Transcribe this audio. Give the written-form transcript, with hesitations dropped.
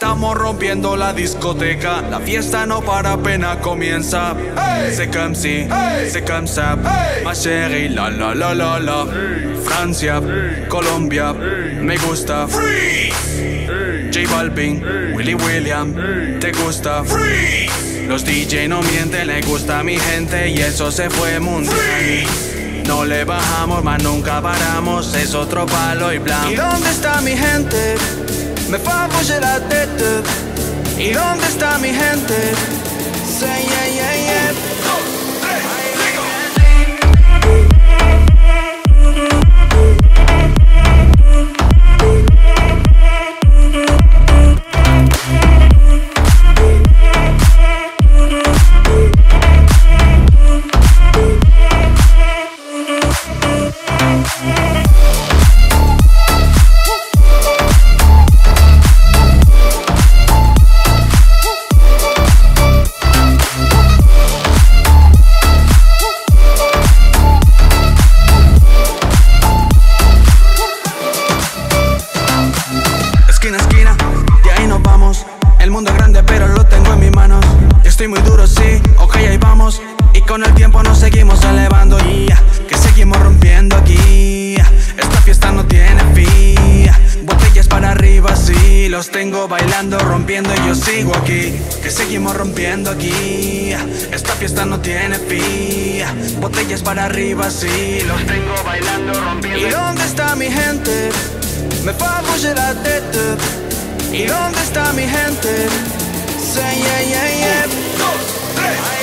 estamos rompiendo la discoteca. La fiesta no para, apenas comienza. Hey. C'est comme si, hey. C'est comme ça, hey. Ma chérie, la la la la la. Hey. Francia, hey. Colombia, hey. Me gusta. Freeze. Hey. J Balvin, hey. Willy William, hey. Te gusta. Freeze. Los DJ no mienten, le gusta a mi gente y eso se fue mundial. Freeze. No le bajamos, mas nunca paramos, es otro palo y blanco. ¿Y dónde está mi gente? Me fa bouger la tête. ¿Y dónde está mi gente? Say yeah, yeah, yeah. Esquina a esquina, de ahí nos vamos. El mundo es grande pero lo tengo en mis manos. Estoy muy duro, sí, ok, ahí vamos. Y con el tiempo nos seguimos elevando, que seguimos rompiendo aquí. Esta fiesta no tiene fin. Botellas para arriba, sí, los tengo bailando, rompiendo y yo sigo aquí. Que seguimos rompiendo aquí. Esta fiesta no tiene fin. Botellas para arriba, sí, los tengo bailando, rompiendo. ¿Y dónde está mi gente? Me fa bouger la tête. ¿Y dónde está mi gente? Say yeah, yeah, yeah. 1, 2, 3.